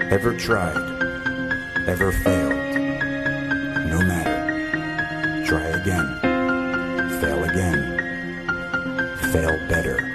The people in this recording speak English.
Ever tried? Ever failed? No matter. Try again. Fail again. Fail better.